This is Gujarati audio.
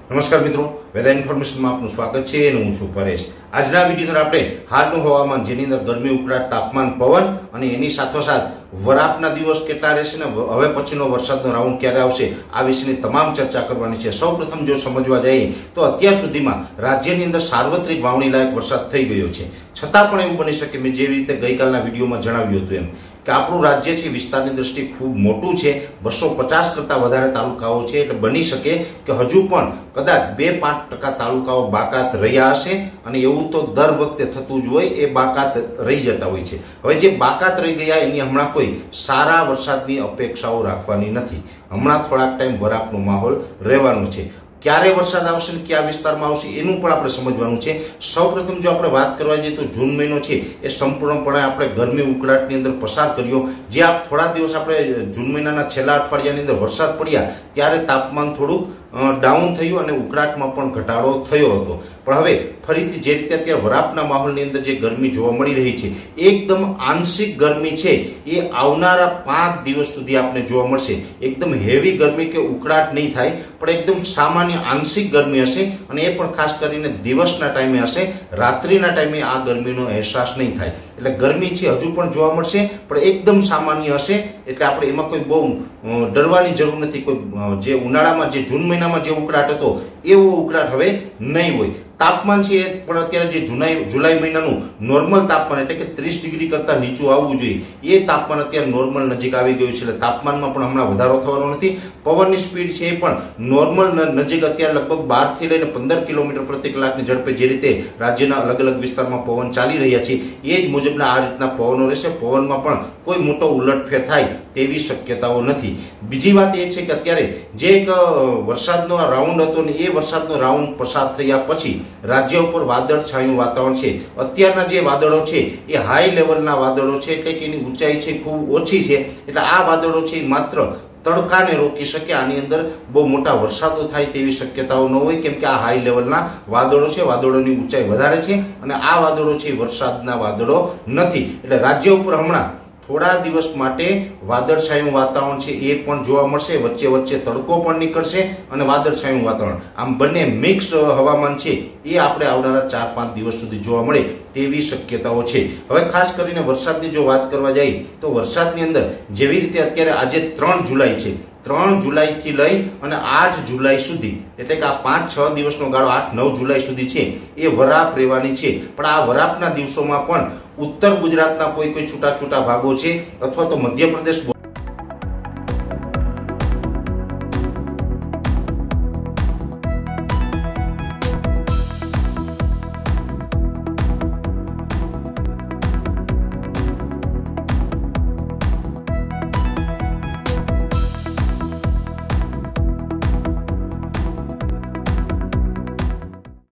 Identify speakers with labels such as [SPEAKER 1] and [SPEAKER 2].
[SPEAKER 1] નમસ્કાર મિત્રો, વેધર ઇન્ફોર્મેશનમાં આપનું સ્વાગત છે અને હું છું પરેશ। આજના વિડીયો અંદર આપણે હાલનું હવામાન, જેની અંદર ગરમી, ઉકળાટ, તાપમાન, પવન અને એની સાથોસાથ વરાપના દિવસ કેટલા રહેશે ને હવે પછીનો વરસાદનો રાઉન્ડ ક્યારે આવશે આ વિશેની તમામ ચર્ચા કરવાની છે। સૌપ્રથમ જો સમજવા જઈએ તો અત્યાર સુધીમાં રાજ્યની અંદર સાર્વત્રિક વાવણી લાયક વરસાદ થઈ ગયો છે, છતાં પણ એવું બની શકે, મેં જેવી રીતે ગઈકાલના વિડીયોમાં જણાવ્યું હતું એમ, કે આપણું રાજ્ય છે વિસ્તારની દ્રષ્ટિએ ખૂબ મોટું છે, 250 કરતા વધારે તાલુકાઓ છે, એટલે બની શકે કે હજુ પણ કદાચ 2-5% તાલુકાઓ બાકાત રહ્યા હશે અને એવું તો દર વખતે થતું જ હોય, એ બાકાત રહી જતા હોય છે। હવે જે બાકાત રહી ગયા એની હમણાં કોઈ સારા વરસાદની અપેક્ષાઓ રાખવાની નથી, હમણાં થોડાક ટાઈમ વરાપનો માહોલ રહેવાનો છે। ક્યારે વરસાદ આવશે ને કયા વિસ્તારમાં આવશે એનું પણ આપણે સમજવાનું છે। સૌપ્રથમ જો આપણે વાત કરવા જઈએ તો જૂન મહિનો છે એ સંપૂર્ણપણે આપણે ગરમી ઉકળાટની અંદર પસાર કર્યો। જે આ થોડા દિવસ આપણે જૂન મહિનાના છેલ્લા અઠવાડિયાની અંદર વરસાદ પડ્યા ત્યારે તાપમાન થોડુંક ડાઉન થયું અને ઉકળાટમાં પણ ઘટાડો થયો હતો, પણ હવે ફરીથી જે રીતે અત્યારે વરાપના માહોલની અંદર જે ગરમી જોવા મળી રહી છે, એકદમ આંશિક ગરમી છે એ આવનારા 5 દિવસ સુધી આપણે જોવા મળશે। એકદમ હેવી ગરમી કે ઉકળાટ નહીં થાય, પણ એકદમ સામાન્ય આંશિક ગરમી હશે અને એ પણ ખાસ કરીને દિવસના ટાઈમે હશે, રાત્રિના ટાઈમે આ ગરમીનો અહેસાસ નહીં થાય। એટલે ગરમી છે હજુ પણ જોવા મળશે, પણ એકદમ સામાન્ય હશે, એટલે આપણે એમાં કોઈ બહુ ડરવાની જરૂર નથી। કોઈ જે ઉનાળામાં જે જૂન મહિનામાં જે ઉકળાટ હતો એવો ઉકળાટ હવે નહીં હોય। તાપમાન છે પણ અત્યારે જે જુલાઈ મહિનાનું નોર્મલ તાપમાન એટલે કે 30 ડિગ્રી કરતા નીચું આવવું જોઈએ એ તાપમાન અત્યારે નોર્મલ નજીક આવી ગયું છે, એટલે તાપમાનમાં પણ હમણાં વધારો થવાનો નથી। પવનની સ્પીડ છે એ પણ નોર્મલ નજીક અત્યારે લગભગ 12 થી લઈને 15 કિલોમીટર પ્રતિ કલાકની ઝડપે જે રીતે રાજ્યના અલગ અલગ વિસ્તારમાં પવન ચાલી રહ્યા છે એ જ મુજબના આ રીતના પવનો રહેશે। પવનમાં પણ કોઈ મોટો ઉલટફેર થાય તેવી શક્યતાઓ નથી। બીજી વાત એ છે કે અત્યારે જે એક વરસાદનો રાઉન્ડ હતો ને એ વરસાદનો રાઉન્ડ પસાર થયા પછી રાજ્ય ઉપર વાદળછાયું વાતાવરણ છે। અત્યારના જે વાદળો છે એ હાઈ લેવલના વાદળો છે, એટલે કે એની ઊંચાઈ છે ખૂબ ઓછી છે, એટલે આ વાદળો છે માત્ર તડકાને રોકી શકે, આની અંદર બહુ મોટા વરસાદો થાય તેવી શક્યતાઓ ન હોય, કેમ કે આ હાઈ લેવલના વાદળો છે, વાદળોની ઊંચાઈ વધારે છે અને આ વાદળો છે વરસાદના વાદળો નથી। એટલે રાજ્ય ઉપર હમણાં થોડા દિવસ માટે વાદળછાયું વાતાવરણ છે એ પણ જોવા મળશે, વચ્ચે વચ્ચે તડકો પણ નીકળશે અને વાદળછાયું વાતાવરણ, આમ બંને મિક્સ હવામાન છે એ આપણે આવનારા 4-5 દિવસ સુધી જોવા મળે તેવી શક્યતાઓ છે। હવે ખાસ કરીને વરસાદની જો વાત કરવા જઈએ તો વરસાદની અંદર જેવી રીતે અત્યારે આજે 3 જુલાઈ છે, 3 જુલાઈથી લઈ અને 8 જુલાઈ સુધી, એટલે કે આ 5-6 દિવસનો ગાળો 8-9 જુલાઈ સુધી છે એ વરાપ રહેવાની છે। પણ આ વરાપના દિવસોમાં પણ ઉત્તર ગુજરાતના કોઈ છૂટા છૂટા ભાગો છે અથવા તો મધ્યપ્રદેશ